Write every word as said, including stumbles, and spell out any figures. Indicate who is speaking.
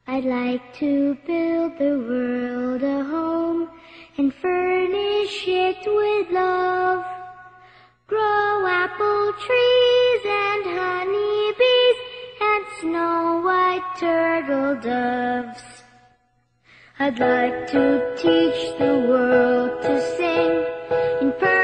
Speaker 1: I'd like to build the world a home and furnish it with love. Grow apple trees and honey bees and snow-white turtle doves. I'd like to teach the world to sing in perfect